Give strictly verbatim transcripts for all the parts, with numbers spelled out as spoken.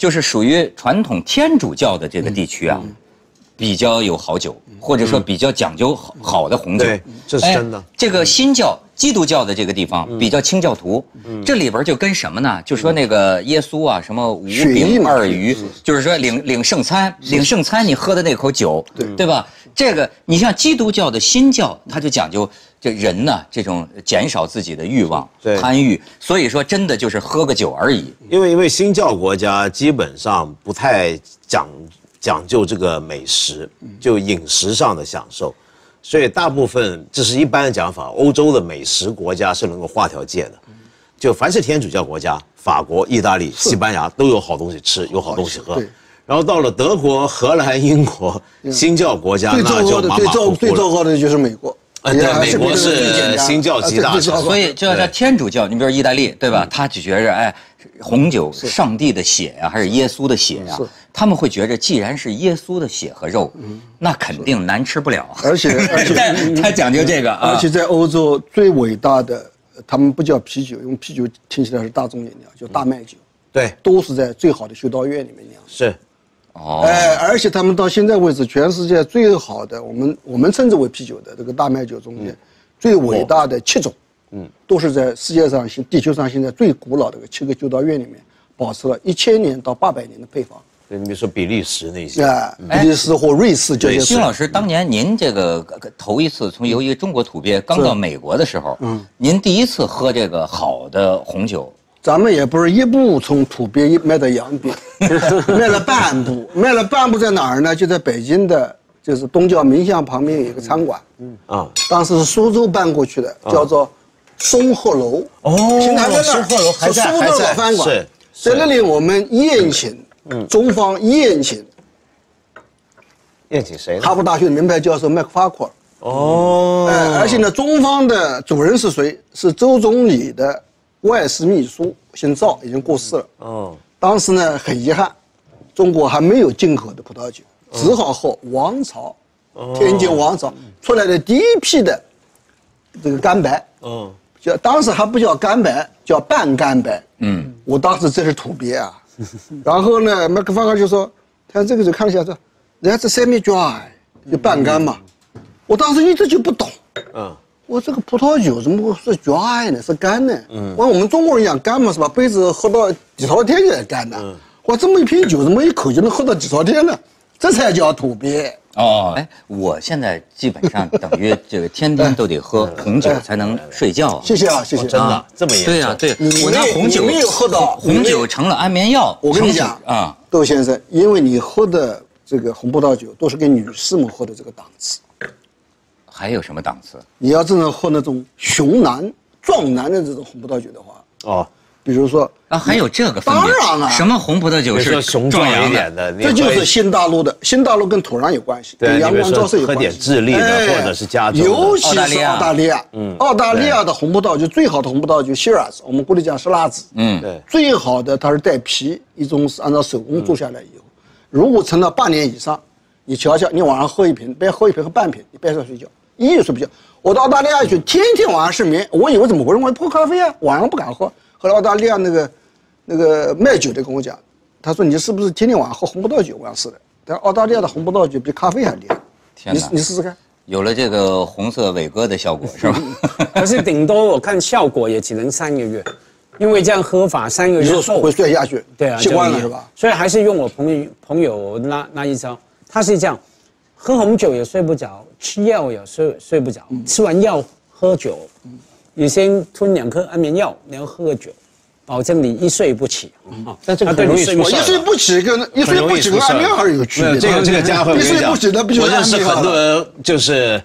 就是属于传统天主教的这个地区啊，嗯、比较有好酒，或者说比较讲究好好的红酒。 对，这是真的。 哎、这个新教。基督教的这个地方比较清教徒，嗯、这里边就跟什么呢？就说那个耶稣啊，什么五饼二鱼，就是说领领圣餐，领圣餐你喝的那口酒，对对吧？这个你像基督教的新教，他就讲究这人呢这种减少自己的欲望、贪欲，所以说真的就是喝个酒而已。 因为因为新教国家基本上不太讲讲究这个美食，就饮食上的享受。所以大部分，这是一般的讲法，欧洲的美食国家是能够划条界的，就凡是天主教国家，法国、意大利、西班牙都有好东西吃，有好东西喝。然后到了德国、荷兰、英国，新教国家那就马马虎虎了。 最糟糕的就是美国。 呃，对，美国是新教极大成， 所以就要在天主教，你比如意大利，对吧？他就觉着，哎，红酒，上帝的血呀，还是耶稣的血呀？他们会觉着，既然是耶稣的血和肉，那肯定难吃不了。 而且而且他讲究这个啊。 而且在欧洲最伟大的，他们不叫啤酒，因为啤酒听起来是大众饮料，叫大麦酒。 对， 都是在最好的修道院里面酿。 是。 哦，哎，而且他们到现在为止，全世界最好的，我们我们称之为啤酒的这个大麦酒中间，嗯、最伟大的七种，嗯，都是在世界上、地球上现在最古老的七个修道院里面，保持了一千年到八百年的配方。 对，你比如说比利时那些， 啊，比利时或瑞士这些。 辛老师，当年您这个头一次从由一个中国土鳖刚到美国的时候，嗯，您第一次喝这个好的红酒。 咱们也不是一步从土鳖迈到洋鳖，迈了半步，迈了半步在哪儿呢？就在北京的，就是东郊民巷旁边有一个餐馆，嗯啊，当时是苏州搬过去的，叫做松鹤楼。 哦， 现在还在那儿， 松鹤楼还在， 苏州老饭馆。是，在那里我们宴请，嗯，中方宴请， 宴请谁呢？ 哈佛大学的名牌教授麦克法库尔。 哦， 哎，而且呢，中方的主人是谁？是周总理的外事秘书，姓赵，已经过世了。哦，当时呢很遗憾，中国还没有进口的葡萄酒，只好喝王朝，天津王朝出来的第一批的这个干白。嗯，叫当时还不叫干白，叫半干白。嗯，我当时这是土鳖啊。然后呢，麦克法克就说，他这个就看了一下说，人家这 semi dry 就半干嘛。我当时一直就不懂。嗯。我这个葡萄酒怎么会是 dry 呢？是干呢？嗯，我我们中国人讲干嘛是吧？杯子喝到几朝天就得干的。嗯，我这么一瓶酒，怎么一口就能喝到几朝天呢？这才叫土鳖。 哦，哎，我现在基本上等于这个天天都得喝红酒才能睡觉。 谢谢啊，谢谢。 真的这么严重？ 对呀，对。我拿红酒没有喝到红酒成了安眠药。 我跟你讲啊，窦先生，因为你喝的这个红葡萄酒都是给女士们喝的这个档次。 还有什么档次？ 你要真正喝那种雄男壮男的这种红葡萄酒的话，哦，比如说啊，还有这个分别？ 当然了， 什么红葡萄酒是雄壮一点的？ 这就是新大陆的，新大陆跟土壤有关系，跟阳光照射有关系。 喝点智利的或者是加州， 尤其是澳大利亚，嗯，澳大利亚的红葡萄酒最好的红葡萄酒 Shiraz， 我们过去讲是辣子，嗯，对，最好的它是带皮，一种是按照手工做下来以后，如果陈到八年以上，你瞧瞧，你晚上喝一瓶，别喝一瓶喝半瓶，你别上睡觉。一夜睡不着，我到澳大利亚去，天天晚上失眠。我以为怎么回事？我喝咖啡啊，晚上不敢喝。后来澳大利亚那个那个卖酒的跟我讲，他说你是不是天天晚上喝红葡萄酒？我讲是的。但澳大利亚的红葡萄酒比咖啡还厉害。 天哪！ 你你试试看。 有了这个红色伟哥的效果是吧？ 可是顶多我看效果也只能三个月，因为这样喝法三个月后会摔下去。 对啊， 习惯了是吧？ 所以还是用我朋友朋友那那一招，他是这样。喝红酒也睡不着，吃药也睡睡不着。嗯、吃完药喝酒，嗯、你先吞两颗安眠药，然后喝个酒，保证你一睡不起。嗯、啊， 但这个很容易出事。 一睡不起跟一睡不起跟安眠药还是有区别。 这个这个家伙， 一睡不起那不就是安眠药？ 我认识很多人就是，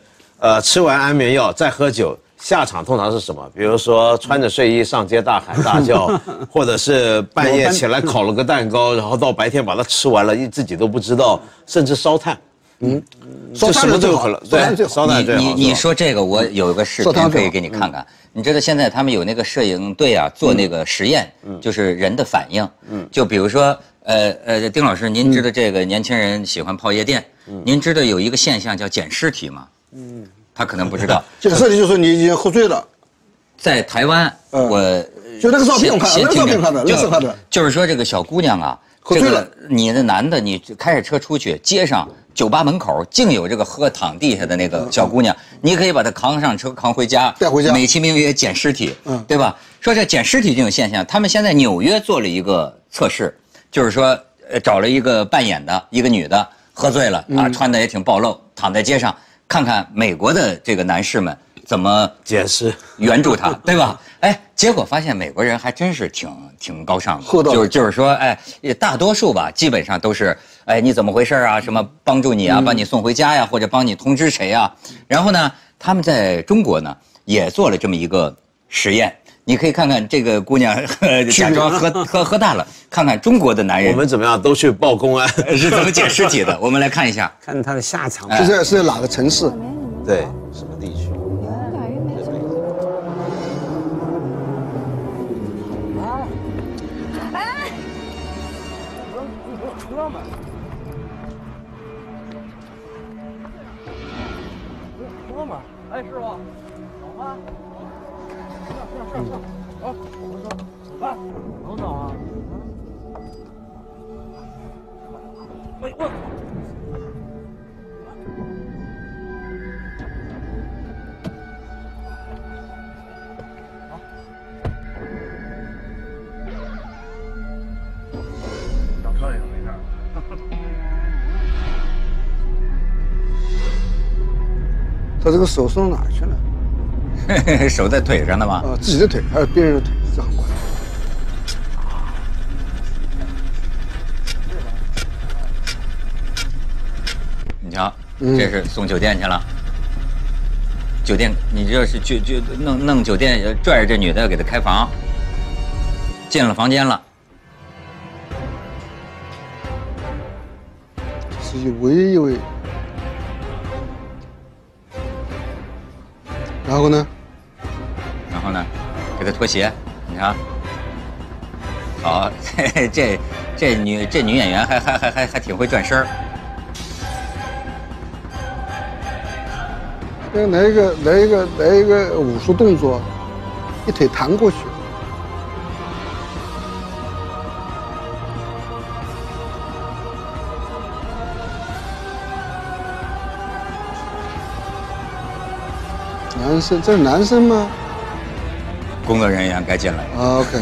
呃，吃完安眠药再喝酒，下场通常是什么？比如说穿着睡衣上街大喊大叫，或者是半夜起来烤了个蛋糕，然后到白天把它吃完了，自己都不知道，甚至烧炭。嗯， 烧炭最好了，对，烧炭最好。 你你说这个，我有个视频可以给你看看。你知道现在他们有那个摄影队啊，做那个实验，就是人的反应。嗯，就比如说，呃呃，丁老师，您知道这个年轻人喜欢泡夜店，您知道有一个现象叫捡尸体吗？嗯，他可能不知道。 捡尸体就是你已经喝醉了。 在台湾，我就那个照片我看了，那个照片看的，那是看的。 就是说这个小姑娘啊。 喝醉了， 你的男的，你开着车出去，街上酒吧门口竟有这个喝躺地下的那个小姑娘，你可以把她扛上车，扛回家， 带回家， 美其名曰捡尸体，嗯，对吧？说这捡尸体这种现象，他们现在纽约做了一个测试，就是说，呃，找了一个扮演的一个女的，喝醉了啊，穿的也挺暴露，躺在街上，看看美国的这个男士们怎么解释援助他，对吧？哎，结果发现美国人还真是挺挺高尚的， 就是就是说，哎，大多数吧，基本上都是，哎，你怎么回事啊？什么帮助你啊，把你送回家呀，或者帮你通知谁啊？然后呢，他们在中国呢也做了这么一个实验。你可以看看这个姑娘假装喝喝喝大了，看看中国的男人我们怎么样都去报公安是怎么捡尸体的。我们来看一下， 看他的下场。 是在是在哪个城市？ 对，什么地区？ 哎，师傅，好吗？是是是，好，我们走，走吧，能走啊？哎我。好。小车里头没事。 他这个手送到哪儿去了？ 手在腿上的吗？ 啊，自己的腿还是别人的腿，这很关键。 你瞧，这是送酒店去了。酒店，你这是就就弄弄酒店，拽着这女的给她开房，进了房间了。 是一位一位。然后呢？ 然后呢？给她脱鞋，你看。好，这这这女这女演员还还还还还挺会转身儿。 来一个来一个来一个武术动作，一腿弹过去。男生，这是男生吗？ 工作人员该进来了。 啊 OK。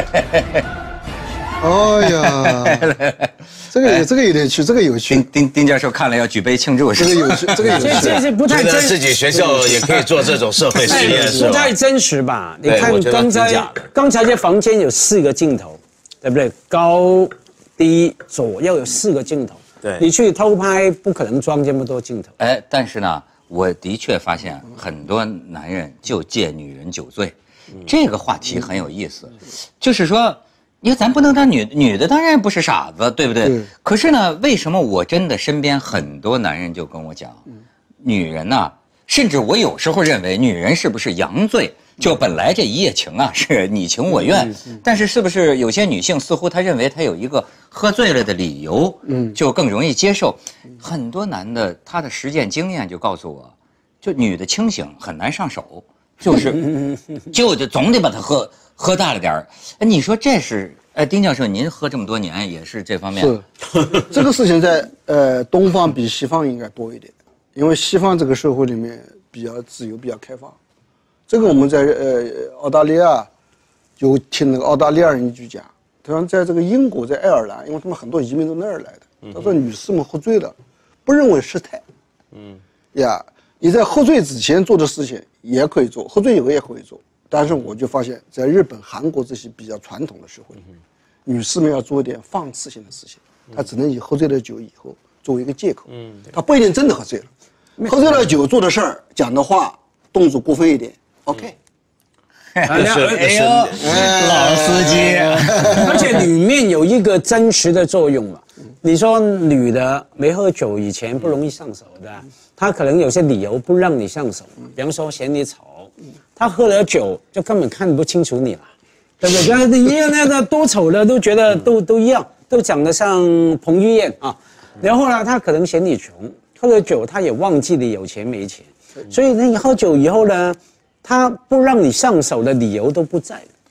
哎呀，这个这个有点趣，这个有趣。 丁丁丁教授看了要举杯庆祝， 这个有趣，这个有趣。 这这是不太真实。 自己学校也可以做这种社会实验，是吧？ 不太真实吧？你看刚才刚才这房间有四个镜头，对不对？高低左右有四个镜头。 对， 你去偷拍不可能装这么多镜头。 哎，但是呢，我的确发现很多男人就借女人酒醉，这个话题很有意思，就是说。因为咱不能当女女的，当然不是傻子，对不对？嗯、可是呢，为什么我真的身边很多男人就跟我讲，嗯、女人呐、啊，甚至我有时候认为女人是不是洋醉？就本来这一夜情啊是你情我愿，嗯嗯、但是是不是有些女性似乎她认为她有一个喝醉了的理由，嗯，就更容易接受。很多男的他的实践经验就告诉我，就女的清醒很难上手，就是就就总得把她喝。喝大了点儿，哎，你说这是？哎，丁教授，您喝这么多年也是这方面。 是，这个事情在呃东方比西方应该多一点，因为西方这个社会里面比较自由、比较开放。这个我们在呃澳大利亚就听那个澳大利亚人一句讲，他说在这个英国、在爱尔兰，因为他们很多移民都那儿来的，他说女士们喝醉了，不认为失态。嗯，呀，你在喝醉之前做的事情也可以做，喝醉以后也可以做。但是我就发现，在日本、韩国这些比较传统的社会里面，女士们要做一点放肆性的事情，她只能以喝醉了酒以后作为一个借口。嗯，她不一定真的喝醉了，喝醉了酒做的事儿、讲的话、动作过分一点 ，OK。 哎呦，老司机！ 而且里面有一个真实的作用嘛。你说女的没喝酒以前不容易上手的，她可能有些理由不让你上手，比方说嫌你丑。他喝了酒就根本看不清楚你了，对不对？你那个多丑的都觉得都都一样，都长得像彭于晏啊。然后呢，他可能嫌你穷，喝了酒他也忘记你有钱没钱，所以你喝酒以后呢，他不让你上手的理由都不在了。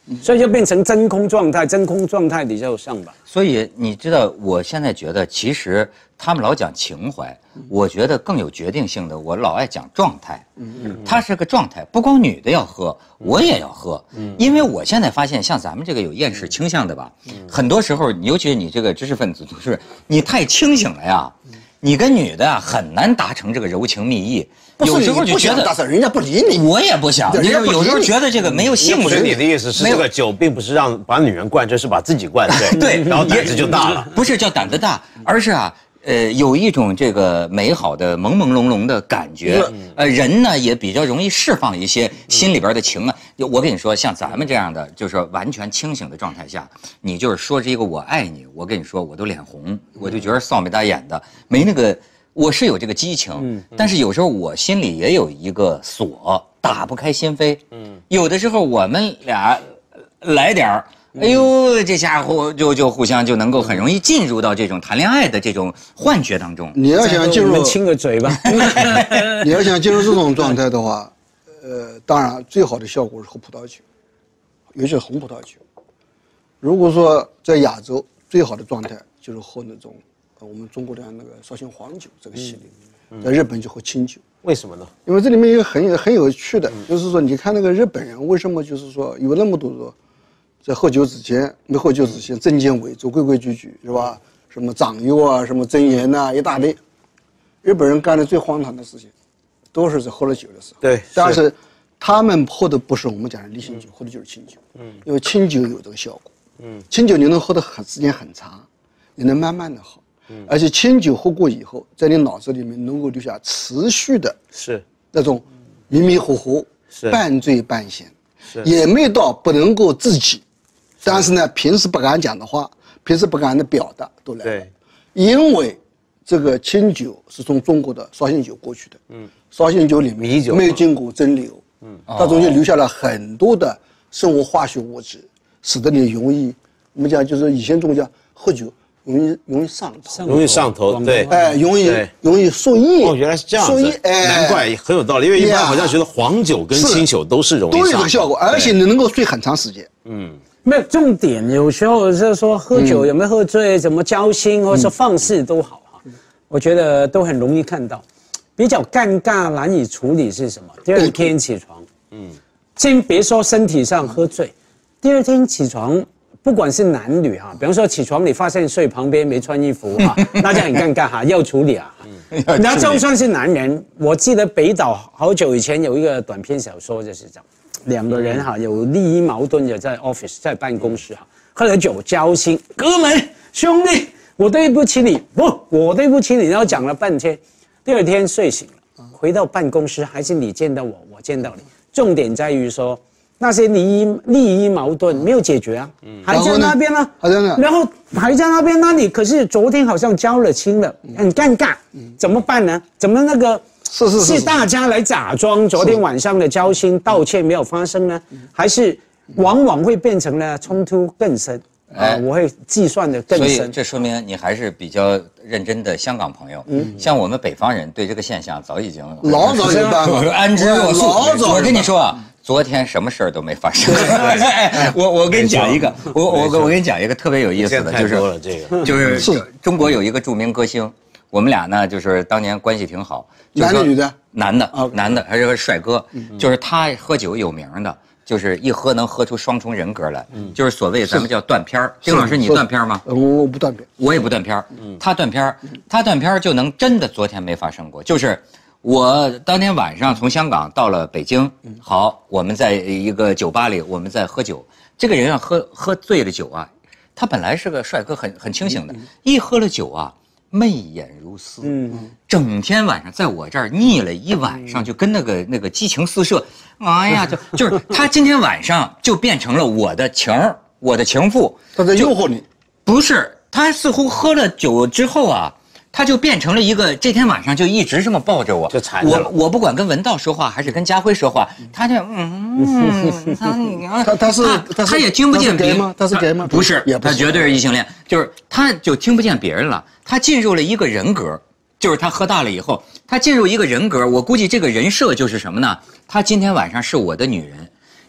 所以就变成真空状态，真空状态你就上吧。 所以你知道，我现在觉得，其实他们老讲情怀，我觉得更有决定性的，我老爱讲状态。嗯，它是个状态，不光女的要喝，我也要喝。嗯，因为我现在发现，像咱们这个有厌世倾向的吧，很多时候，尤其是你这个知识分子，就是你太清醒了呀。你跟女的啊很难达成这个柔情蜜意，有时候就觉得人家不理你， 我也不想。你有时候觉得这个没有兴趣。 你的意思是，这个酒并不是让把女人灌醉，是把自己灌醉， 对， 然后胆子就大了。 不是叫胆子大，而是啊，呃，有一种这个美好的朦朦胧胧的感觉。呃，人呢也比较容易释放一些心里边的情啊。我跟你说，像咱们这样的，就是说完全清醒的状态下，你就是说这一个我爱你，我跟你说我都脸红，我就觉得臊眉大眼的，没那个。我是有这个激情，但是有时候我心里也有一个锁，打不开心扉。嗯，有的时候我们俩来点儿，哎呦，这家伙就就互相就能够很容易进入到这种谈恋爱的这种幻觉当中。 你要想进入， 亲个嘴吧。 你要想进入这种状态的话，呃，当然最好的效果是喝葡萄酒，尤其是红葡萄酒。如果说在亚洲最好的状态就是喝那种。我们中国的那个绍兴黄酒这个系列，在日本就喝清酒， 为什么呢？ 因为这里面有很很有趣的，就是说，你看那个日本人为什么就是说有那么多说，在喝酒之前没喝酒之前，证件伪作规规矩矩是吧？什么长幼啊，什么真言呐，一大堆。日本人干的最荒唐的事情，都是在喝了酒的时候。 对， 但是他们喝的不是我们讲的例行酒，喝的就是清酒。嗯，因为清酒有这个效果。嗯，清酒你能喝的很时间很长，你能慢慢的喝。而且清酒喝过以后，在你脑子里面能够留下持续的， 是那种迷迷糊糊、 是半醉半醒， 是也没到不能够自己，但是呢，平时不敢讲的话，平时不敢的表达都来了。 对， 因为这个清酒是从中国的绍兴酒过去的，嗯，绍兴酒里面米酒没经过蒸馏，嗯，它中间留下了很多的生物化学物质，使得你容易，我们讲就是以前中国讲喝酒。容易容易上头， 容易上头，对， 哎，容易容易受益。 哦，原来是这样子，哎，难怪很有道理。因为一般好像觉得黄酒跟清酒都是容易上头， 都有这个效果，而且你能够睡很长时间。 嗯，没有重点，有时候就是说喝酒有没有喝醉，怎么交心或者说放肆都好哈，我觉得都很容易看到。比较尴尬难以处理是什么？第二天起床，嗯，先别说身体上喝醉，第二天起床。不管是男女哈，比方说起床你发现睡旁边没穿衣服哈，那就很尴尬哈，要处理啊。然后就算是男人，我记得北岛好久以前有一个短篇小说就是这样，两个人哈有利益矛盾，也在 office 在办公室哈，喝了酒交心，哥们兄弟，我对不起你，不，我对不起你，然后讲了半天，第二天睡醒了，回到办公室还是你见到我，我见到你，重点在于说。那些利益利益矛盾没有解决啊，嗯、还在那边呢， 还在那， 然后还在那边，那你可是昨天好像交了清了，很尴尬，嗯、怎么办呢？怎么那个是是 是, 是大家来假装昨天晚上的交心道歉没有发生呢，还是往往会变成了冲突更深？哎、呃，我会计算的更深。 所以这说明你还是比较认真的香港朋友。嗯，像我们北方人对这个现象早已经老早就安之若素。我跟你说啊。昨天什么事儿都没发生。我我跟你讲一个，我我我跟你讲一个特别有意思的，就是就是中国有一个著名歌星，我们俩呢就是当年关系挺好。 男的女的？ 男的，男的还是个帅哥，就是他喝酒有名的，就是一喝能喝出双重人格来，就是所谓咱们叫断片儿。丁老师，你断片吗？ 我不断片， 我也不断片。他断片，他断片就能真的昨天没发生过，就是。我当天晚上从香港到了北京，好，我们在一个酒吧里，我们在喝酒。这个人啊，喝喝醉了酒啊，他本来是个帅哥，很很清醒的，一喝了酒啊，媚眼如丝，嗯，整天晚上在我这儿腻了一晚上，就跟那个那个激情四射，哎呀，就就是他今天晚上就变成了我的情儿，我的情妇， 他在诱惑你， 不是，他似乎喝了酒之后啊。他就变成了一个，这天晚上就一直这么抱着我， 就缠着了。 我我不管跟文道说话还是跟家辉说话，他就嗯， 他他是他他也听不见别人吗？他是 gay 吗？ 不是，他绝对是异性恋，就是他就听不见别人了，他进入了一个人格，就是他喝大了以后，他进入一个人格，我估计这个人设就是什么呢？他今天晚上是我的女人。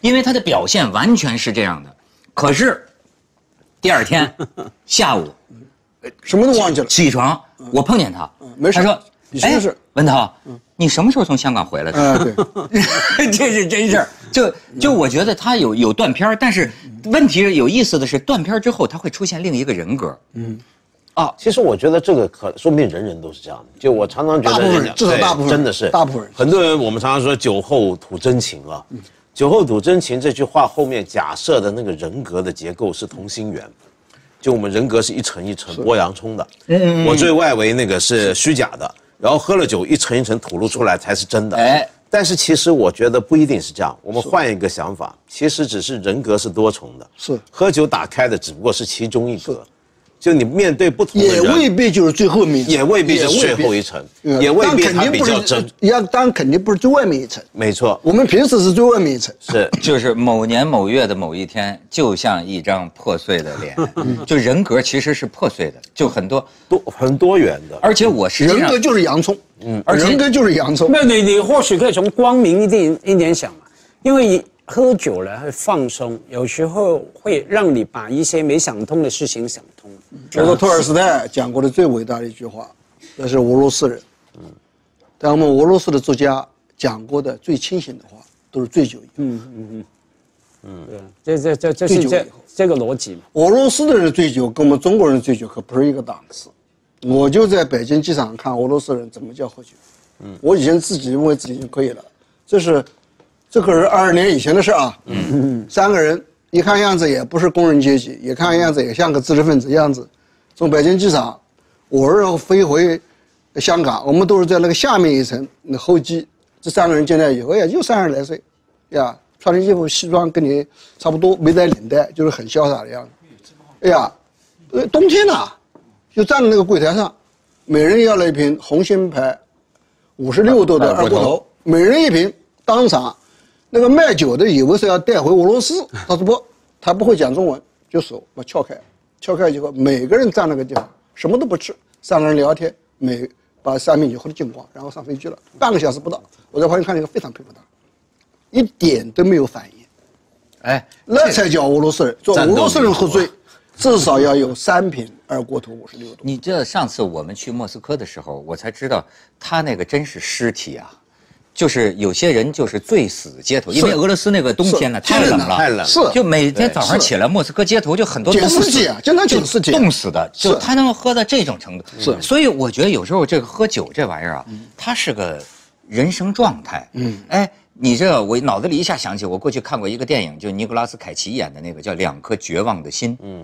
因为他的表现完全是这样的。可是第二天下午， 什么都忘记了。 起床，我碰见他， 没事。 他说：“哎，文涛， 嗯你什么时候从香港回来的？” 啊，对， 这是真事儿。就就我觉得他有有断片，但是问题有意思的是，断片之后他会出现另一个人格。嗯。 啊，其实我觉得这个可说不定人人都是这样的。就我常常觉得， 大部分人至少大部分真的是大部分人。 很多人我们常常说酒后吐真情啊，嗯、酒后吐真情这句话后面假设的那个人格的结构是同心圆，就我们人格是一层一层剥洋葱的，嗯，我最外围那个是虚假的，然后喝了酒一层一层吐露出来才是真的。哎，但是其实我觉得不一定是这样，我们换一个想法，其实只是人格是多重的， 是喝酒打开的只不过是其中一格。就你面对不同的人， 也未必就是最后面， 也未必是最后一层，也未必它比较真。 要当然肯定不是最外面一层， 没错。 我们平时是最外面一层， 是就是某年某月的某一天，就像一张破碎的脸，就人格其实是破碎的，就很多多很多元的。 而且我实际上人格就是洋葱，嗯，而且人格就是洋葱。 那你你或许可以从光明一点一点想嘛，因为喝酒了会放松，有时候会让你把一些没想通的事情想通。 这个托尔斯泰讲过的最伟大的一句话，那是俄罗斯人。嗯，但我们俄罗斯的作家讲过的最清醒的话，都是醉酒以后。嗯嗯嗯嗯，对，这这这这是这这个逻辑嘛。 俄罗斯的人醉酒跟我们中国人醉酒可不是一个档次。我就在北京机场看俄罗斯人怎么叫喝酒。嗯，我以前自己认为自己就可以了，这是。这可是二十年以前的事啊！嗯，三个人一看样子也不是工人阶级，也看样子也像个知识分子样子，从北京机场，我儿飞回香港，我们都是在那个下面一层那候机。这三个人进来以后，也就三十来岁，呀，穿的衣服西装跟你差不多，没带领带，就是很潇洒的样子。哎呀，呃，冬天呐、啊，就站在那个柜台上，每人要了一瓶红星牌五十六度的二锅头，每人一瓶，当场。那个卖酒的以为是要带回俄罗斯，他说不，他不会讲中文，就手把撬开，撬开以后，每个人站那个地方，什么都不吃，三个人聊天，每把三瓶酒喝得精光，然后上飞机了，半个小时不到，我在旁边看了一个非常佩服他，一点都没有反应，哎，那才叫俄罗斯人。做俄罗斯人喝醉，至少要有三瓶二锅头五十六度。 你知道上次我们去莫斯科的时候，我才知道他那个真是尸体啊。就是有些人就是醉死街头，因为俄罗斯那个冬天呢太冷了， 太冷， 是就每天早上起来，莫斯科街头就很多冻死啊，经常冻死， 冻死的，就他能喝到这种程度。 是， 所以我觉得有时候这个喝酒这玩意儿啊，它是个人生状态。嗯，哎，你这我脑子里一下想起，我过去看过一个电影，就尼古拉斯凯奇演的那个叫《两颗绝望的心》。嗯。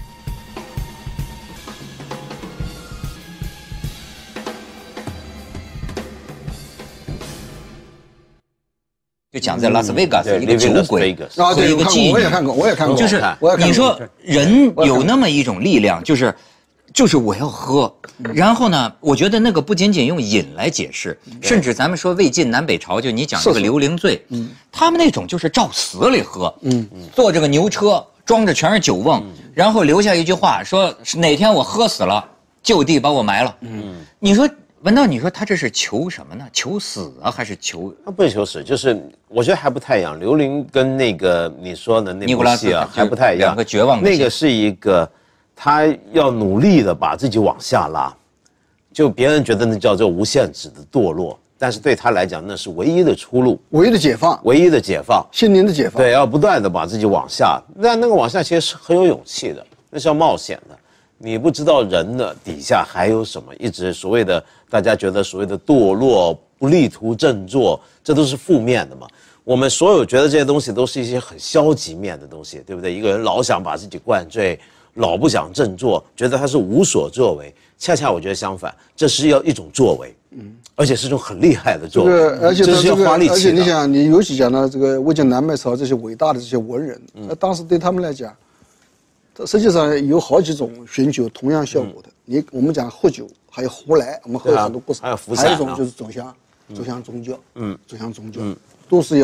就讲在拉斯维加斯一个酒鬼和一个妓女， 我也看过，我也看过。 就是你说人有那么一种力量，就是就是我要喝，然后呢，我觉得那个不仅仅用瘾来解释，甚至咱们说魏晋南北朝，就你讲这个刘伶醉，他们那种就是照死里喝，嗯，坐这个牛车装着全是酒瓮，然后留下一句话说哪天我喝死了，就地把我埋了。嗯，你说。文道，你说他这是求什么呢？求死啊，还是求？ 他不是求死，就是我觉得还不太一样。刘伶跟那个你说的那部戏啊，还不太一样。 两个绝望的那个是一个，他要努力的把自己往下拉，就别人觉得那叫做无限制的堕落，但是对他来讲，那是唯一的出路， 唯一的解放， 唯一的解放， 心灵的解放。 对，要不断的把自己往下，那那个往下其实是很有勇气的，那是要冒险的。你不知道人的底下还有什么，一直所谓的大家觉得所谓的堕落、不力图振作，这都是负面的嘛。我们所有觉得这些东西都是一些很消极面的东西，对不对？一个人老想把自己灌醉，老不想振作，觉得他是无所作为。恰恰我觉得相反，这是要一种作为，嗯，而且是一种很厉害的作为。 这个，而且这是要花力气的。 而且你想，你尤其讲到这个魏晋南北朝这些伟大的这些文人，那、嗯、当时对他们来讲。实际上有好几种寻酒同样效果的。嗯、你我们讲喝酒，还有胡来，我们喝很多不少， 还有还有一种就是走向，嗯、走向宗教，嗯，走向宗教，嗯，都是要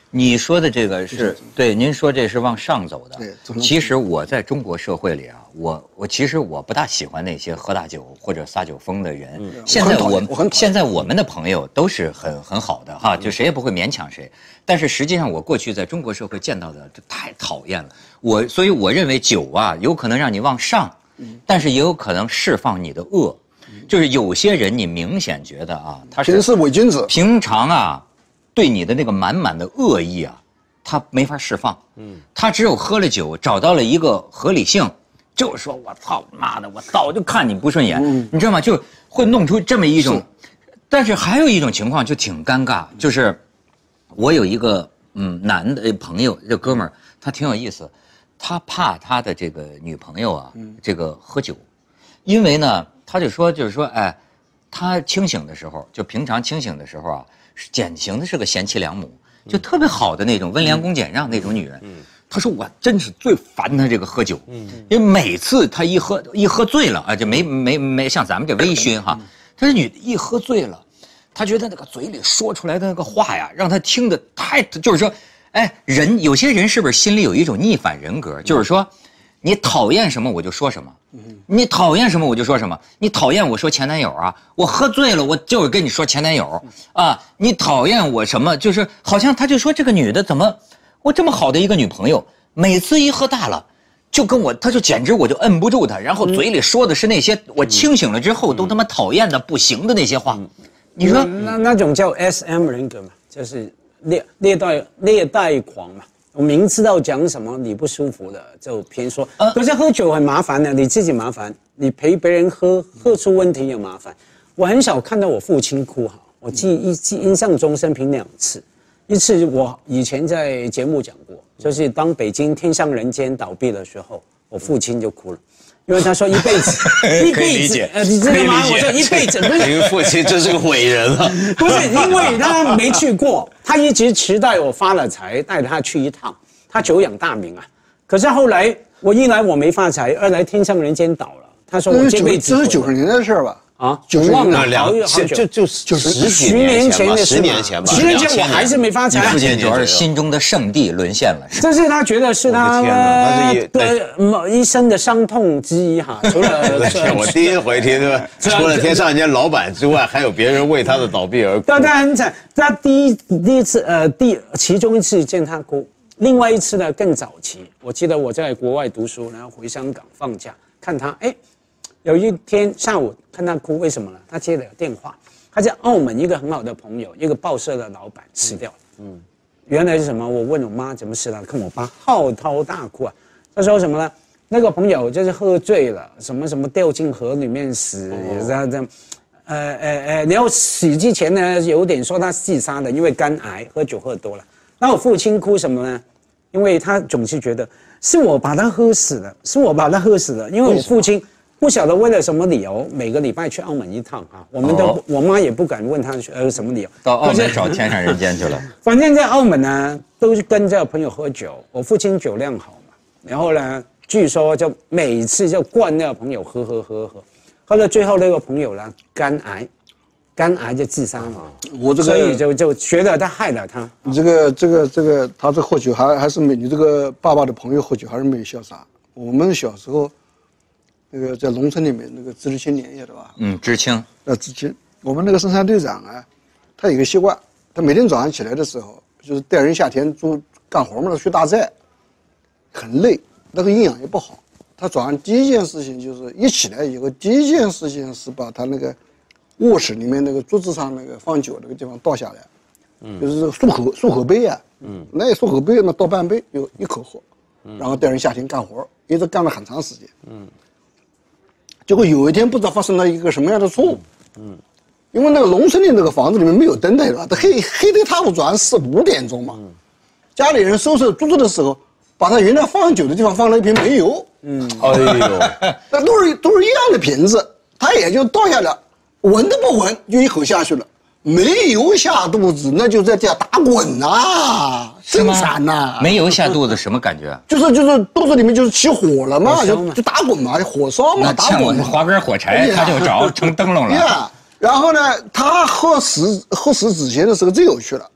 你说的这个是对，您说这是往上走的。 对， 其实我在中国社会里啊，我我其实我不大喜欢那些喝大酒或者撒酒疯的人。嗯、现在我们现在我们的朋友都是很很好的哈，就谁也不会勉强谁。但是实际上，我过去在中国社会见到的，这太讨厌了。我所以我认为酒啊，有可能让你往上，但是也有可能释放你的恶。就是有些人，你明显觉得啊，他是平时伪君子， 平常啊。对你的那个满满的恶意啊，他没法释放。嗯，他只有喝了酒，找到了一个合理性，就是说我操妈的，我早就看你不顺眼，嗯、你知道吗？就会弄出这么一种。但是还有一种情况就挺尴尬，就是我有一个嗯男的朋友，这哥们儿他挺有意思，他怕他的这个女朋友啊，嗯、这个喝酒，因为呢，他就说就是说，哎，他清醒的时候，就平常清醒的时候啊。典型的是个贤妻良母，就特别好的那种温良恭俭让那种女人。嗯，她说我真是最烦她这个喝酒，嗯，因为每次她一喝一喝醉了啊，就没没没像咱们这微醺哈，她这女的一喝醉了，她觉得那个嘴里说出来的那个话呀，让她听得太就是说，哎，人有些人是不是心里有一种逆反人格，就是说。你讨厌什么我就说什么，你讨厌什么我就说什么。你讨厌我说前男友啊，我喝醉了我就是跟你说前男友啊。你讨厌我什么，就是好像他就说这个女的怎么，我这么好的一个女朋友，每次一喝大了，就跟我，他就简直我就摁不住他，然后嘴里说的是那些我清醒了之后都他妈讨厌的不行的那些话。你说那那种叫 S M 人格嘛，就是猎猎待猎待狂嘛。我明知道讲什么你不舒服的，就偏说。呃、可是喝酒很麻烦的，你自己麻烦，你陪别人喝，喝出问题也麻烦。我很少看到我父亲哭哈，我记一记印象中生平两次，一次我以前在节目讲过，就是当北京天上人间倒闭的时候，我父亲就哭了。因为他说一辈子，一辈子，呃，你知道吗？我说一辈子，不是。 你父亲真是个伟人啊！ 不是，因为他没去过，他一直期待我发了财带他去一趟，他久仰大名啊。可是后来我一来我没发财，二来天上人间倒了。他说我这辈子这是九十年代的事吧？ 啊，九十年代好好久， 就就就十几年前吧，十年前吧， 十年前我还是没发财。 你父亲主要是心中的圣地沦陷了， 这是他觉得是他的某一生的伤痛之一哈。除了我第一回听对吧？除了天上人间老板之外，还有别人为他的倒闭而哭。 但他很惨，他第一第一次呃第其中一次见他哭，另外一次呢更早期。我记得我在国外读书，然后回香港放假看他，哎。有一天下午看他哭，为什么呢？他接了个电话，他在澳门一个很好的朋友，一个报社的老板死掉了。嗯，原来是什么？我问我妈怎么死的，看我爸嚎啕大哭啊。他说什么呢？那个朋友就是喝醉了，什么什么掉进河里面死，也是这样。呃呃呃，然后死之前呢，有点说他自杀的，因为肝癌，喝酒喝多了。那我父亲哭什么呢？因为他总是觉得是我把他喝死了，是我把他喝死了，因为我父亲。不晓得为了什么理由，每个礼拜去澳门一趟啊，我们都、哦、我妈也不敢问他呃什么理由， 到澳门找天上人间去了。 反正在澳门呢，都是跟着朋友喝酒。我父亲酒量好嘛，然后呢，据说就每次就灌那个朋友喝喝喝喝，喝到最后那个朋友呢肝癌，肝癌就自杀嘛。我这个所以就就觉得他害了他。 你这个这个这个他这喝酒还还是没你这个爸爸的朋友喝酒还是没有潇洒。我们小时候。那个在农村里面，那个知青年也的吧？ 嗯，知青。 呃，知青。我们那个生产队长啊，他有一个习惯，他每天早上起来的时候，就是带人下田做干活嘛，去大寨，很累，那个营养也不好。他早上第一件事情就是一起来以后，第一件事情是把他那个卧室里面那个桌子上那个放酒那个地方倒下来，嗯，就是这个漱口漱口杯啊，嗯，那漱口杯呢倒半杯就一口喝，嗯，然后带人下田干活，一直干了很长时间，嗯。结果有一天不知道发生了一个什么样的错误，嗯，因为那个农村的那个房子里面没有灯的，它黑黑的塌糊转四五点钟嘛，嗯，家里人收拾桌子的时候，把他原来放酒的地方放了一瓶煤油，嗯，哎呦，那都是都是一样的瓶子，他也就倒下了，闻都不闻就一口下去了，煤油下肚子那就在地下打滚呐，真惨呐！ 煤油下肚子什么感觉？ 就是就是肚子里面就是起火了嘛，就就打滚嘛，火烧嘛，打滚。 划根火柴，他就着成灯笼了。 呀，然后呢，他喝死喝死之前的时候最有趣了，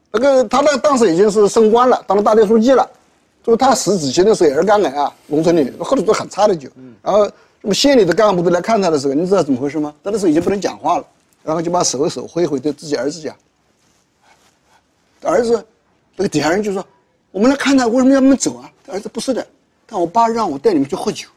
那个他那当时已经是升官了，当了大队书记了，就是他死之前的时候也是肝癌啊，农村里喝的都很差的酒。然后那么县里的干部都来看他的时候，你知道怎么回事吗？他那时候已经不能讲话了，然后就把手手挥回对自己儿子讲。儿子，那个底下人就说：“我们来看他，为什么要我们走啊？”儿子不是的，但我爸让我带你们去喝酒。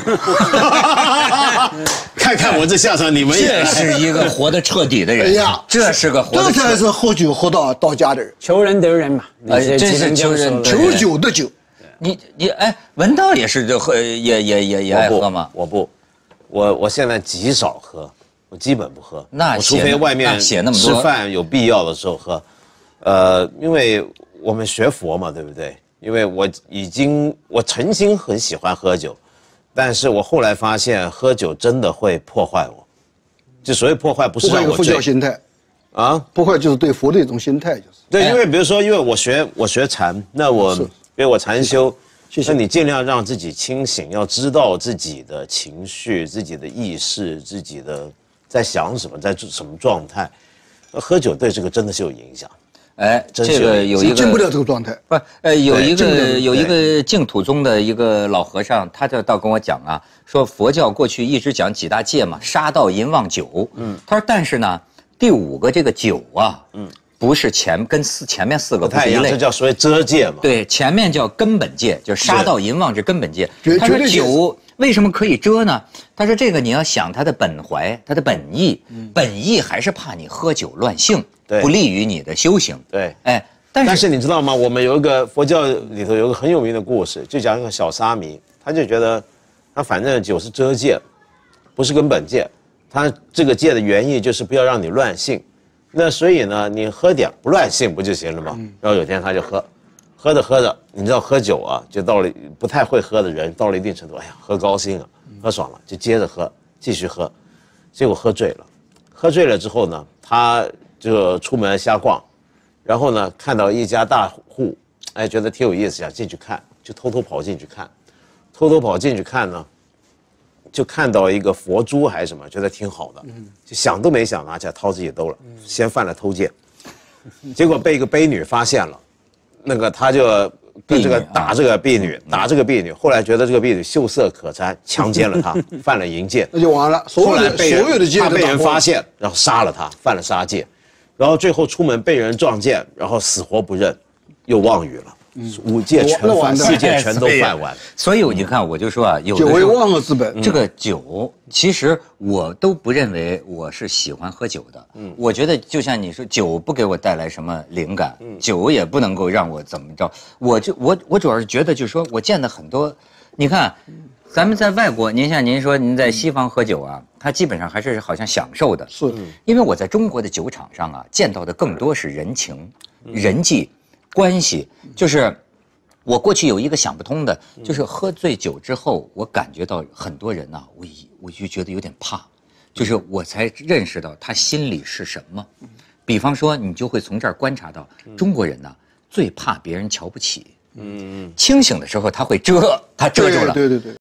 看看我这下场，你们也这是一个活得彻底的人。 哎呀， 这是个活得彻这才是喝酒喝到到家的人， 求人得人嘛， 哎真是求人得求酒得酒。 你你哎，文道也是就喝也也也也爱喝吗？ 我不，我我现在极少喝，我基本不喝。 那我除非外面写那么多吃饭有必要的时候喝，呃，因为我们学佛嘛，对不对？因为我已经我曾经很喜欢喝酒。但是我后来发现，喝酒真的会破坏我。就所谓破坏，不是让我佛教心态啊， 破坏就是对佛的一种心态，就是对，因为比如说，因为我学我学禅，那我因为我禅修，那你尽量让自己清醒，要知道自己的情绪、自己的意识、自己的在想什么，在什么状态。那喝酒对这个真的是有影响。 哎，这个有一个进不了这个状态。 不，呃，有一个有一个净土宗的一个老和尚，他就倒跟我讲啊，说佛教过去一直讲几大戒嘛，杀盗淫妄酒。嗯，他说，但是呢，第五个这个酒啊，嗯，不是前跟四前面四个不是一类， 这叫所谓遮戒嘛。 对，前面叫根本戒，就是杀盗淫妄是根本戒。 他说酒为什么可以遮呢？他说这个你要想他的本怀，他的本意，本意还是怕你喝酒乱性。不利于你的修行。 对， 哎，但是但是你知道吗？我们有一个佛教里头有一个很有名的故事，就讲一个小沙弥，他就觉得，他反正酒是遮戒，不是根本戒。他这个戒的原意就是不要让你乱性。那所以呢，你喝点不乱性不就行了吗？然后有天他就喝，喝着喝着，你知道喝酒啊，就到了不太会喝的人，到了一定程度，哎呀，喝高兴了，喝爽了，就接着喝，继续喝，结果喝醉了。喝醉了之后呢，他就出门瞎逛，然后呢，看到一家大户，哎，觉得挺有意思，想进去看，就偷偷跑进去看，偷偷跑进去看呢，就看到一个佛珠还是什么，觉得挺好的，就想都没想拿起来掏自己兜了，先犯了偷戒，结果被一个婢女发现了，那个他就跟这个打这个婢女，打这个婢女，后来觉得这个婢女秀色可餐，强奸了她，犯了淫戒， 那就完了，所有的所有的戒他被人发现，然后杀了他，犯了杀戒。然后最后出门被人撞见，然后死活不认，又妄语了，五戒全犯，四戒全都犯完。 所以你看，我就说啊，有酒为万恶之本。 这个酒，其实我都不认为我是喜欢喝酒的。嗯，我觉得就像你说，酒不给我带来什么灵感，酒也不能够让我怎么着。我就我我主要是觉得，就是说我见的很多，你看。咱们在外国，您像您说您在西方喝酒啊，他基本上还是好像享受的。 是， 因为我在中国的酒场上啊，见到的更多是人情、人际关系。就是我过去有一个想不通的，就是喝醉酒之后，我感觉到很多人呐、啊，我一我就觉得有点怕，就是我才认识到他心里是什么。比方说，你就会从这儿观察到，中国人呢、啊、最怕别人瞧不起。嗯，清醒的时候他会遮，他遮住了。 对对对。